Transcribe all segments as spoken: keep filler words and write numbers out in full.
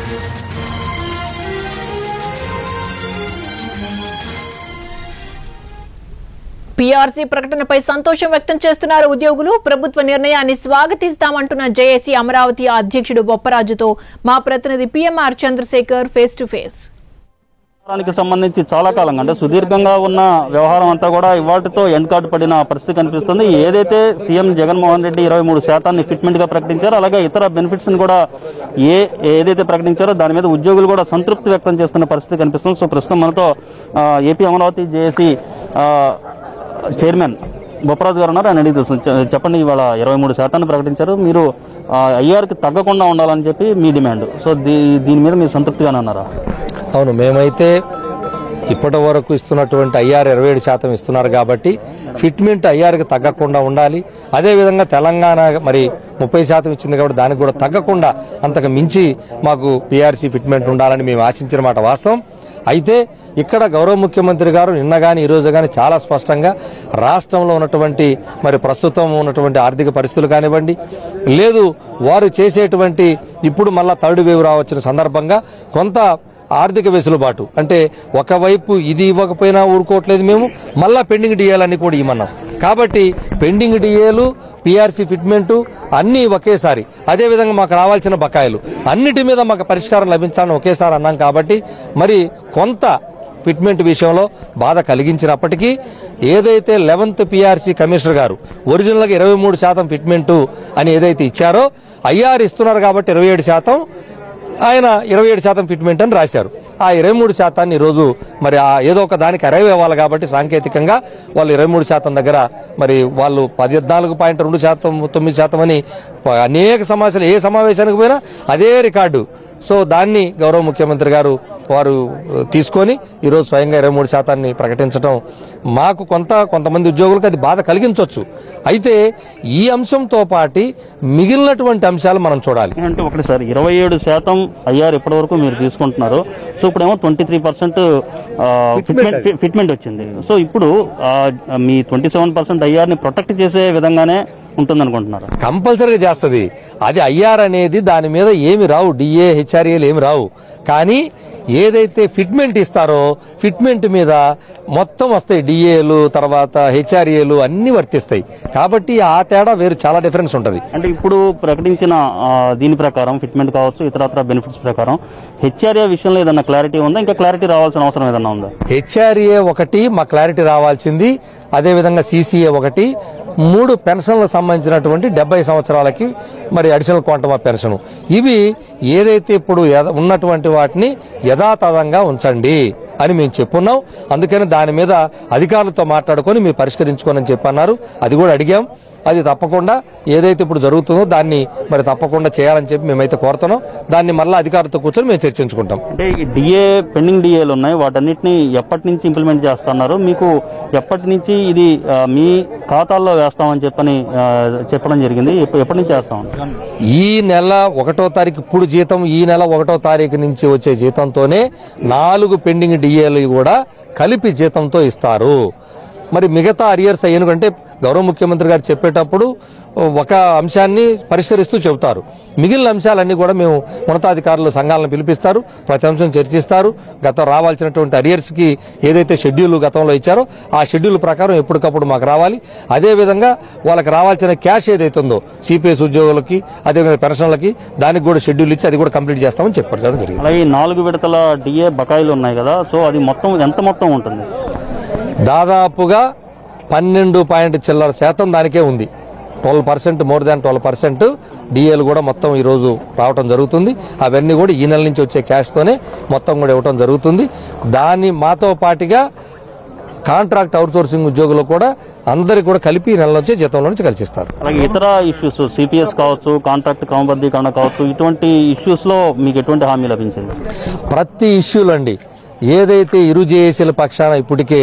PRC ప్రకటనపై సంతోషం వ్యక్తం చేస్తున్నారు ఉద్యోగులు. ప్రభుత్వ నిర్ణయాన్ని స్వాగతిస్తామంటున్న జేఏసీ అమరావతి అధ్యక్షుడు బొప్పరాజుతో మా ప్రతినిధి PMR Chandrasekhar face to face. దానికి సంబంధించి చాలా కాలంగా అంటే సుదీర్ఘంగా ఉన్న వ్యవహారం అంతా కూడా ఇవాటితో ఎండ్ కార్డు పడిన పరిస్థితి కనిపిస్తుంది. ఏదైతే సీఎం జగన్మోహన్ రెడ్డి ఇరవై మూడు శాతాన్ని ఫిట్మెంట్ గా ప్రకటించారో అలాగే ఇతర బెనిఫిట్స్ ని కూడా ఏ ఏదైతే ప్రకటించారో దాని మీద ఉద్యోగులు కూడా సంతృప్తి వ్యక్తం చేస్తున్న పరిస్థితి కనిపిస్తుంది. సో ప్రస్తుతం మనతో AP Amaravati JAC chairman Bopparaju గారు ఉన్నారు. ఆయన అడిగి చెప్పండి, ఇవాళ ఇరవై మూడు శాతాన్ని ప్రకటించారు, మీరు ఐఆర్కి తగ్గకుండా ఉండాలని చెప్పి మీ డిమాండ్. సో దీ దీని మీద మీరు సంతృప్తిగానే ఉన్నారా? అవును, మేమైతే ఇప్పటి వరకు ఇస్తున్నటువంటి ఐఆర్ ఇరవై ఏడు శాతం ఇస్తున్నారు కాబట్టి ఫిట్మెంట్ ఐఆర్కి తగ్గకుండా ఉండాలి. అదేవిధంగా తెలంగాణ మరి ముప్పై శాతం ఇచ్చింది కాబట్టి దానికి కూడా తగ్గకుండా అంతకు మించి మాకు పీఆర్సీ ఫిట్మెంట్ ఉండాలని మేము ఆశించిన మాట వాస్తవం. అయితే ఇక్కడ గౌరవ ముఖ్యమంత్రి గారు నిన్న కానీ ఈరోజు కానీ చాలా స్పష్టంగా రాష్ట్రంలో ఉన్నటువంటి మరి ప్రస్తుతం ఉన్నటువంటి ఆర్థిక పరిస్థితులు కానివ్వండి, లేదు వారు చేసేటువంటి ఇప్పుడు మళ్ళా థర్డ్ వేవ్ రావచ్చిన సందర్భంగా కొంత ఆర్థిక వెసులుబాటు అంటే ఒకవైపు ఇది ఇవ్వకపోయినా ఊరుకోవట్లేదు, మేము మళ్ళా పెండింగ్ డిఏలన్నీ కూడా ఇవ్వమన్నాం. కాబట్టి పెండింగ్ డిఏలు పీఆర్సీ ఫిట్మెంటు అన్నీ ఒకేసారి, అదేవిధంగా మాకు రావాల్సిన బకాయిలు అన్నిటి మీద మాకు పరిష్కారం లభించాలని ఒకేసారి అన్నాం. కాబట్టి మరి కొంత ఫిట్మెంట్ విషయంలో బాధ కలిగించినప్పటికీ ఏదైతే లెవెన్త్ పీఆర్సీ కమిషనర్ గారు ఒరిజినల్గా ఇరవై మూడు శాతం ఫిట్మెంటు అని ఏదైతే ఇచ్చారో ఐఆర్ ఇస్తున్నారు కాబట్టి ఇరవై ఏడు శాతం ఆయన ఇరవై ఏడు శాతం ఫిట్మెంట్ అని రాశారు. ఆ ఇరవై మూడు శాతాన్ని ఈరోజు మరి ఏదో ఒక దానికి అరైవ్ అవ్వాలి కాబట్టి సాంకేతికంగా వాళ్ళు ఇరవై మూడు శాతం దగ్గర మరి వాళ్ళు పద్నాలుగు పాయింట్ రెండు శాతం తొమ్మిది శాతం అని అనేక సమావేశాలు ఏ సమావేశానికి పోయినా అదే రికార్డు. సో దాన్ని గౌరవ ముఖ్యమంత్రి గారు వారు తీసుకొని ఈరోజు స్వయంగా ఇరవై మూడు శాతాన్ని ప్రకటించడం మాకు కొంత కొంతమంది ఉద్యోగులకు అది బాధ కలిగించవచ్చు. అయితే ఈ అంశంతో పాటు మిగిలినటువంటి అంశాలు మనం చూడాలి. అంటే ఒకటి సార్, ఇరవై ఏడు శాతం ఐఆర్ ఇప్పటి వరకు మీరు తీసుకుంటున్నారు. సో ఇప్పుడేమో ట్వంటీ త్రీ పర్సెంట్ ఫిట్మెంట్ వచ్చింది. సో ఇప్పుడు మీ ట్వంటీ సెవెన్ పర్సెంట్ ఐఆర్ని ప్రొటెక్ట్ చేసే విధంగానే ఉంటుంది అనుకుంటున్నారు? కంపల్సరీగా చేస్తుంది. అది ఐఆర్ అనేది దాని మీద ఏమి రావు, డిఏ హెచ్ఆర్ఏలు ఏమి రావు. కానీ ఏదైతే ఫిట్మెంట్ ఇస్తారో ఫిట్మెంట్ మీద మొత్తం వస్తాయి, డిఏలు తర్వాత హెచ్ఆర్ఏలు అన్ని వర్తిస్తాయి. కాబట్టి ఆ తేడా వేరు, చాలా డిఫరెన్స్ ఉంటుంది. అంటే ఇప్పుడు ప్రకటించిన దీని ప్రకారం ఫిట్మెంట్ కావచ్చు ఇతరత్ర బెనిఫిట్స్ ప్రకారం హెచ్ఆర్ఏ విషయంలో ఏదన్నా క్లారిటీ ఉందా? ఇంకా క్లారిటీ రావాల్సిన అవసరం ఏదన్నా ఉందా? హెచ్ఆర్ఏ ఒకటి మా క్లారిటీ రావాల్సింది, అదేవిధంగా సీసీఏ ఒకటి, మూడు పెన్షన్లకు సంబంధించినటువంటి డెబ్బై సంవత్సరాలకి మరి అడిషనల్ క్వాంటమ్ ఆఫ్ పెన్షన్, ఇవి ఏదైతే ఇప్పుడు ఉన్నటువంటి వాటిని యథాతథంగా ఉంచండి అని మేము చెప్పున్నాం. అందుకని దాని మీద అధికారులతో మాట్లాడుకొని మీరు పరిష్కరించుకోనని చెప్పన్నారు. అది కూడా అడిగాం. అది తప్పకుండా ఏదైతే ఇప్పుడు జరుగుతుందో దాన్ని మరి తప్పకుండా చేయాలని చెప్పి మేమైతే కోరుతున్నాం. దాన్ని మళ్ళీ అధికారులతో కూర్చొని మేము చర్చించుకుంటాం. అంటే ఈ డిఏ పెండింగ్ డిఏలు ఉన్నాయి, వాటన్నిటిని ఎప్పటి నుంచి ఇంప్లిమెంట్ చేస్తున్నారు? మీకు ఎప్పటి నుంచి ఇది మీ ఖాతాల్లో వేస్తామని చెప్పని చెప్పడం జరిగింది? ఎప్పటి నుంచి వేస్తామని? ఈ నెల ఒకటో తారీఖు ఇప్పుడు జీతం, ఈ నెల ఒకటో తారీఖు నుంచి వచ్చే జీతంతోనే నాలుగు పెండింగ్ డిఏలు కూడా కలిపి జీతంతో ఇస్తారు. మరి మిగతా అరియర్స్ అయ్యనుకంటే గౌరవ ముఖ్యమంత్రి గారు చెప్పేటప్పుడు ఒక అంశాన్ని పరిష్కరిస్తూ చెబుతారు. మిగిలిన అంశాలన్నీ కూడా మేము ఉన్నతాధికారులు సంఘాలను పిలిపిస్తారు, ప్రతి అంశం చర్చిస్తారు. గతం రావాల్సినటువంటి అరియర్స్కి ఏదైతే షెడ్యూల్ గతంలో ఇచ్చారో ఆ షెడ్యూల్ ప్రకారం ఎప్పటికప్పుడు మాకు రావాలి. అదేవిధంగా వాళ్ళకి రావాల్సిన క్యాష్ ఏదైతే ఉందో సిపిఎస్ ఉద్యోగులకి అదేవిధంగా పెన్షన్లకి దానికి కూడా షెడ్యూల్ ఇచ్చి అది కూడా కంప్లీట్ చేస్తామని చెప్పడం జరిగింది. అలాగే నాలుగు విడతల డిఏ బకాయిలు ఉన్నాయి కదా, సో అది మొత్తం ఎంత మొత్తం ఉంటుంది? దాదాపుగా పన్నెండు పాయింట్ చిల్లర శాతం దానికే ఉంది. Twelve percent more than twelve percent డిఏలు కూడా మొత్తం ఈరోజు రావటం జరుగుతుంది. అవన్నీ కూడా ఈ నెల నుంచి వచ్చే క్యాష్తోనే మొత్తం కూడా ఇవ్వటం జరుగుతుంది. దాన్ని మాతో పాటుగా కాంట్రాక్ట్ అవుట్సోర్సింగ్ ఉద్యోగులు కూడా అందరికి కూడా కలిపి ఈ నెల నుంచి జీతంలో నుంచి కలిసిస్తారు. అలాగే ఇతర ఇష్యూస్ సిపిఎస్ కావచ్చు, కాంట్రాక్ట్ క్రమబద్ధీకరణ కావచ్చు, ఇటువంటి ఇష్యూస్ లో మీకు ఎటువంటి హామీ లభించింది? ప్రతి ఇష్యూలు అండి ఏదైతే ఇరు జేఏసీల పక్షాన ఇప్పటికే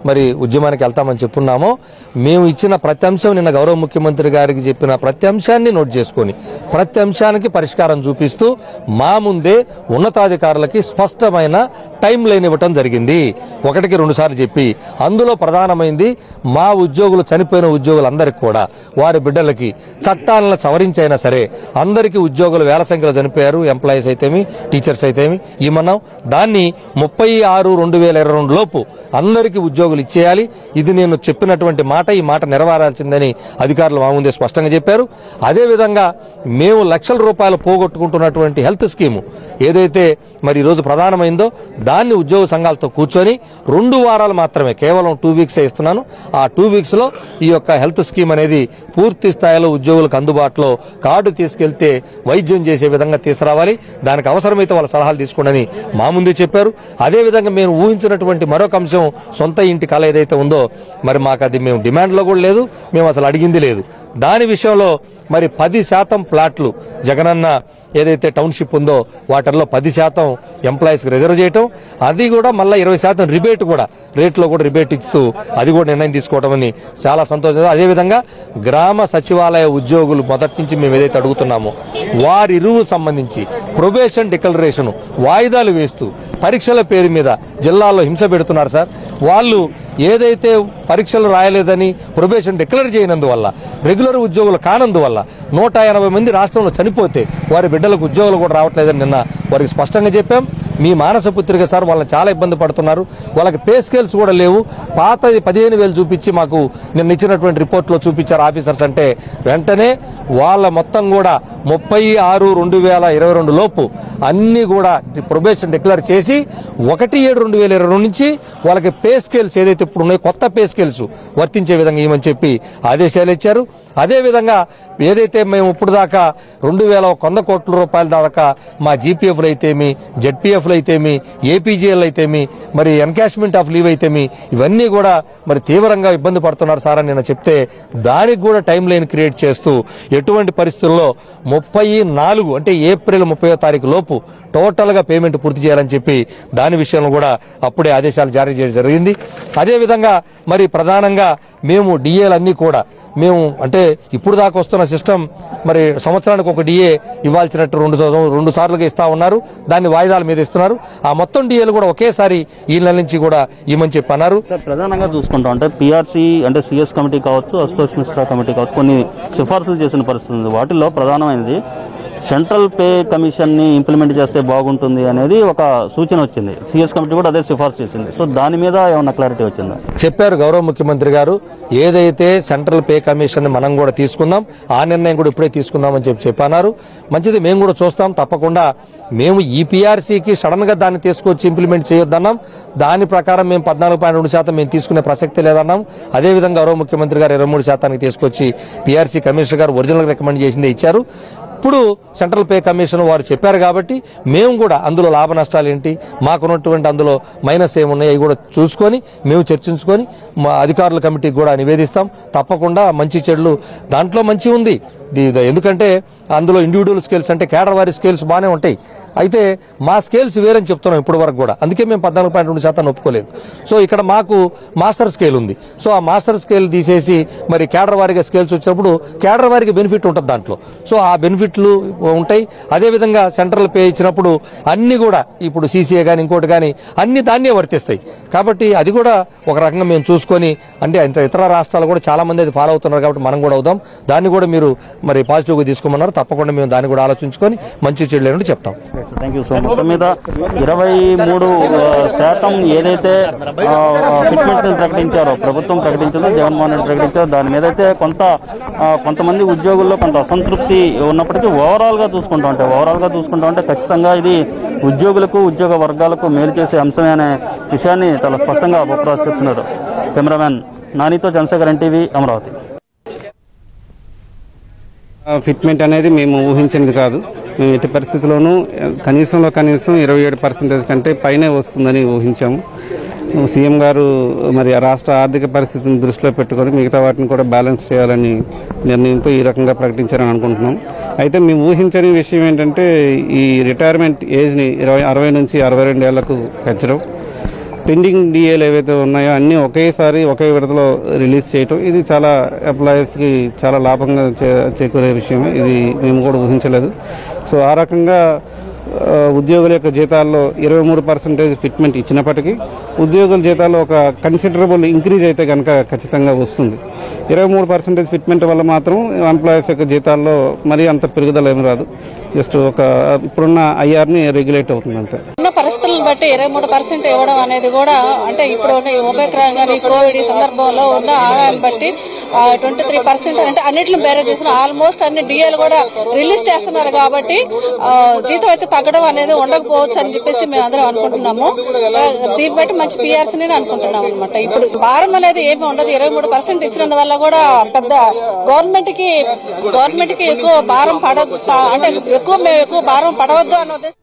మరి ఉద్యమానికి వెళ్తామని చెప్పున్నామో, మేము ఇచ్చిన ప్రతి అంశం నిన్న గౌరవ ముఖ్యమంత్రి గారికి చెప్పిన ప్రతి అంశాన్ని నోట్ చేసుకొని ప్రతి అంశానికి పరిష్కారం చూపిస్తూ మా ముందే ఉన్నతాధికారులకి స్పష్టమైన టైం లైన్ ఇవ్వటం జరిగింది. ఒకటికి రెండు సార్లు చెప్పి అందులో ప్రధానమైంది మా ఉద్యోగులు చనిపోయిన ఉద్యోగులందరికీ కూడా వారి బిడ్డలకి చట్టాలను సవరించైనా సరే అందరికీ ఉద్యోగులు వేల సంఖ్యలో చనిపోయారు, ఎంప్లాయీస్ అయితేమి టీచర్స్ అయితేమి ఇమన్నాం. దాన్ని ముప్పై ఆరు రెండు వేల ఇరవై రెండు లోపు అందరికీ ఉద్యోగులు ఇచ్చేయాలి. ఇది నేను చెప్పినటువంటి మాట, ఈ మాట నెరవేరాల్సిందని అధికారులు మా ముందే స్పష్టంగా చెప్పారు. అదేవిధంగా మేము లక్షల రూపాయలు పోగొట్టుకుంటున్నటువంటి హెల్త్ స్కీము ఏదైతే మరి ఈరోజు ప్రధానమైందో దాన్ని ఉద్యోగ సంఘాలతో కూర్చొని రెండు వారాలు మాత్రమే, కేవలం టూ వీక్స్ ఇస్తున్నాను. ఆ టూ వీక్స్ లో ఈ యొక్క హెల్త్ స్కీమ్ అనేది పూర్తి స్థాయిలో ఉద్యోగులకు అందుబాటులో కార్డు తీసుకెళ్తే వైద్యం చేసే విధంగా తీసుకురావాలి. దానికి అవసరమైతే వాళ్ళ సలహాలు తీసుకోండి మా ముందే చెప్పారు. అదేవిధంగా మేము ఊహించినటువంటి మరొక అంశం సొంత ఇంటి కళ ఏదైతే ఉందో మరి మాకు అది మేము డిమాండ్లో కూడా లేదు, మేము అసలు అడిగింది లేదు. దాని విషయంలో మరి పది శాతం ప్లాట్లు జగనన్న ఏదైతే టౌన్షిప్ ఉందో వాటిల్లో పది శాతం ఎంప్లాయీస్కి రిజర్వ్ చేయటం, అది కూడా మళ్ళీ ఇరవై శాతం రిబేట్ కూడా రేట్లో కూడా రిబేట్ ఇస్తూ అది కూడా నిర్ణయం తీసుకోవడం అని చాలా సంతోషం. అదేవిధంగా గ్రామ సచివాలయ ఉద్యోగులు మొదటి నుంచి మేము ఏదైతే అడుగుతున్నామో వారి ఇరువు సంబంధించి ప్రొబేషన్ డిక్లరేషన్ వాయిదాలు వేస్తూ పరీక్షల పేరు మీద జిల్లాలో హింస పెడుతున్నారు సార్. వాళ్ళు ఏదైతే పరీక్షలు రాయలేదని ప్రొబేషన్ డిక్లేర్ చేయనందువల్ల, రెగ్యులర్ ఉద్యోగులు కానందువల్ల నూట ఎనభై మంది రాష్ట్రంలో చనిపోతే వారి బిడ్డలకు ఉద్యోగులు కూడా రావట్లేదని నిన్న వారికి స్పష్టంగా చెప్పాం. మీ మానస పుత్రిక సార్ వాళ్ళని చాలా ఇబ్బంది పడుతున్నారు, వాళ్ళకి పే స్కేల్స్ కూడా లేవు. పాత పదిహేను వేలు చూపించి మాకు నిన్న ఇచ్చినటువంటి రిపోర్ట్లో చూపించారు ఆఫీసర్స్. అంటే వెంటనే వాళ్ళ మొత్తం కూడా ముప్పై ఆరు రెండు వేల ఇరవై రెండు లోపు అన్ని కూడా ప్రొబేషన్ డిక్లేర్ చేసి ఒకటి ఏడు రెండు వేల ఇరవై రెండు నుంచి వాళ్ళకి పే స్కేల్స్ ఏదైతే ఇప్పుడు ఉన్నాయో కొత్త పే స్కేల్స్ వర్తించే విధంగా ఇవ్వమని చెప్పి ఆదేశాలు ఇచ్చారు. అదేవిధంగా ఏదైతే మేము ఇప్పుడు దాకా రెండు వేల వంద కోట్ల రూపాయల దాకా మా జీపీఎఫ్లు అయితేమి, జెడ్పీఎఫ్లు అయితేమి, ఏపీజీఎల్ అయితేమి, మరి ఎన్కాష్మెంట్ ఆఫ్ లీవ్ అయితేమి ఇవన్నీ కూడా మరి తీవ్రంగా ఇబ్బంది పడుతున్నారు సార్ అని నేను చెప్తే దానికి కూడా టైం లైన్ క్రియేట్ చేస్తూ ఎటువంటి పరిస్థితుల్లో ముప్పై నాలుగు అంటే ఏప్రిల్ ముప్పై తారీఖు లోపు టోటల్ గా పేమెంట్ పూర్తి చేయాలని చెప్పి దాని విషయంలో కూడా అప్పుడే ఆదేశాలు జారీ చేయడం జరిగింది. అదేవిధంగా మరి ప్రధానంగా మేము డిఏలు అన్ని కూడా మేము అంటే ఇప్పుడు దాకా వస్తున్న సిస్టమ్ మరి సంవత్సరానికి ఒక డిఏ ఇవ్వాల్సినట్టు రెండు రెండు సార్లుగా ఇస్తా ఉన్నారు, దాన్ని వాయిదాల మీద ఇస్తున్నారు. ఆ మొత్తం డిఏలు కూడా ఒకేసారి ఈ నెల నుంచి కూడా ఇవ్వమని చెప్పి అన్నారు. సార్ ప్రధానంగా చూసుకుంటాం అంటే పిఆర్సీ అంటే సిఎస్ కమిటీ కావచ్చు, అశుతోష్ మిశ్రా కమిటీ కావచ్చు, కొన్ని సిఫార్సులు చేసిన పరిస్థితి ఉంది. వాటిల్లో ప్రధానమైనది సెంట్రల్ పే కమిషన్ ని ఇంప్లిమెంట్ చేస్తే బాగుంటుంది అనేది ఒక సూచన వచ్చింది. సిఎస్ కమిటీ కూడా అదే సిఫార్సు చేసింది. సో దాని మీద ఏమన్నా క్లారిటీ వచ్చిందా? చెప్పారు గౌరవ ముఖ్యమంత్రి గారు, ఏదైతే సెంట్రల్ పే కమిషన్ మనం కూడా తీసుకుందాం, ఆ నిర్ణయం కూడా ఇప్పుడే తీసుకుందామని చెప్పి చెప్పన్నారు. మంచిది, మేము కూడా చూస్తాం తప్పకుండా. మేము ఈ పీఆర్సీకి సడన్ గా దాన్ని తీసుకొచ్చి ఇంప్లిమెంట్ చేయొద్దన్నాం. దాని ప్రకారం మేము పద్నాలుగు పాయింట్ రెండు శాతం మేము తీసుకునే ప్రసక్తి లేదన్నాం. అదేవిధంగా గౌరవ ముఖ్యమంత్రి గారు ఇరవై మూడు శాతానికి తీసుకొచ్చి పీఆర్సీ కమిషనర్ గారు ఒరిజినల్ రికమెండ్ చేసిందే ఇచ్చారు. ఇప్పుడు సెంట్రల్ పే కమిషన్ వారు చెప్పారు కాబట్టి మేము కూడా అందులో లాభ నష్టాలు ఏంటి, మాకున్నటువంటి అందులో మైనస్ ఏమున్నాయి అవి కూడా చూసుకొని మేము చర్చించుకొని మా అధికారుల కమిటీకి కూడా నివేదిస్తాం. తప్పకుండా మంచి చెడులు దాంట్లో మంచి ఉంది. ఎందుకంటే అందులో ఇండివిజువల్ స్కేల్స్ అంటే కేడర్ వారి స్కేల్స్ బాగానే ఉంటాయి. అయితే మా స్కేల్స్ వేరని చెప్తున్నాం ఇప్పటి వరకు కూడా, అందుకే మేము పద్నాలుగు పాయింట్ రెండు శాతం ఒప్పుకోలేదు. సో ఇక్కడ మాకు మాస్టర్ స్కేల్ ఉంది. సో ఆ మాస్టర్ స్కేల్ తీసేసి మరి కేడర్ వారిగా స్కేల్స్ వచ్చినప్పుడు కేడర్ వారికి బెనిఫిట్ ఉంటుంది దాంట్లో. సో ఆ బెనిఫిట్లు ఉంటాయి. అదేవిధంగా సెంట్రల్ పే ఇచ్చినప్పుడు అన్ని కూడా ఇప్పుడు సీసీఏ కానీ ఇంకోటి కానీ అన్ని దాన్నే వర్తిస్తాయి. కాబట్టి అది కూడా ఒక రకంగా మేము చూసుకొని, అంటే ఇంత ఇతర రాష్ట్రాలు కూడా చాలా మంది అది ఫాలో అవుతున్నారు కాబట్టి మనం కూడా అవుదాం. దాన్ని కూడా మీరు మరి పాజిటివ్గా తీసుకోమన్నారు. తప్పకుండా మేము దాన్ని కూడా ఆలోచించుకొని మంచి చెడు లేనట్టు చెప్తాం. Thank you so much. మొత్తం మీద ఇరవై మూడు శాతం ఏదైతే ఫిట్మెంట్ ప్రకటించారో ప్రభుత్వం ప్రకటించిందో, జగన్మోహన్ రెడ్డి ప్రకటించారో దాని మీద అయితే కొంత కొంతమంది ఉద్యోగుల్లో కొంత అసంతృప్తి ఉన్నప్పటికీ ఓవరాల్ గా చూసుకుంటాం అంటే ఓవరాల్ గా చూసుకుంటాం అంటే ఖచ్చితంగా ఇది ఉద్యోగులకు ఉద్యోగ వర్గాలకు మేలు చేసే అంశమే అనే విషయాన్ని చాలా స్పష్టంగా బొప్పరాజు చెప్తున్నారు. కెమెరామ్యాన్ నానితో చంద్రశేఖర్, ఎన్టీవీ, అమరావతి. ఫిట్మెంట్ అనేది మేము ఊహించింది కాదు. మేము ఎట్టి పరిస్థితుల్లోనూ కనీసంలో కనీసం ఇరవై ఏడు పర్సెంటేజ్ కంటే పైనే వస్తుందని ఊహించాము. సీఎం గారు మరి రాష్ట్ర ఆర్థిక పరిస్థితిని దృష్టిలో పెట్టుకొని మిగతా వాటిని కూడా బ్యాలెన్స్ చేయాలని నిర్ణయంతో ఈ రకంగా ప్రకటించారని అనుకుంటున్నాం. అయితే మేము ఊహించని విషయం ఏంటంటే ఈ రిటైర్మెంట్ ఏజ్ని ఇరవై అరవై నుంచి అరవై రెండు ఏళ్లకు పెంచడం. పెండింగ్ డిఏలు ఏవైతే ఉన్నాయో అన్నీ ఒకేసారి ఒకే విడతలో రిలీజ్ చేయటం ఇది చాలా ఎంప్లాయీస్కి చాలా లాభంగా చే చేకూరే విషయం. ఇది మేము కూడా ఊహించలేదు. సో ఆ రకంగా ఉద్యోగుల యొక్క జీతాల్లో ఇరవై మూడు పర్సెంటేజ్ ఫిట్మెంట్ ఇచ్చినప్పటికీ ఉద్యోగుల జీతాల్లో ఒక కన్సిడరబుల్ ఇంక్రీజ్ అయితే కనుక ఖచ్చితంగా వస్తుంది. ఇరవై మూడు పర్సెంటేజ్ ఫిట్మెంట్ వల్ల మాత్రం ఎంప్లాయీస్ యొక్క జీతాల్లో మరీ అంత పెరుగుదల ఏమి రాదు. జస్ట్ ఒక ఇప్పుడున్న ఐఆర్ని రెగ్యులేట్ అవుతుంది అంతే. ఉన్న పరిస్థితులను బట్టి ఇరవై మూడు పర్సెంట్ ఇవ్వడం అనేది కూడా అంటే ఇప్పుడు ఒమిక్రాన్ కానీ కోవిడ్ ఈ సందర్భంలో ఉన్న ఆదాయాన్ని బట్టి ట్వంటీ త్రీ పర్సెంట్ అంటే అన్నింటిని బేరే చేసిన ఆల్మోస్ట్ అన్ని డిఏలు కూడా రిలీజ్ చేస్తున్నారు కాబట్టి జీతం అయితే తగ్గడం అనేది ఉండకపోవచ్చు అని చెప్పేసి మేము అందరం అనుకుంటున్నాము. దీన్ని బట్టి మంచి పిఆర్సీ నేను అనుకుంటున్నాం అనమాట. ఇప్పుడు భారం అనేది ఏమి ఉండదు. ఇరవై మూడు పర్సెంట్ ఇచ్చినందువల్ల కూడా పెద్ద గవర్నమెంట్ కి గవర్నమెంట్ కి ఎక్కువ భారం పడ అంటే ఎక్కువ మేము ఎక్కువ భారం పడవద్దు అన్న ఉద్దేశం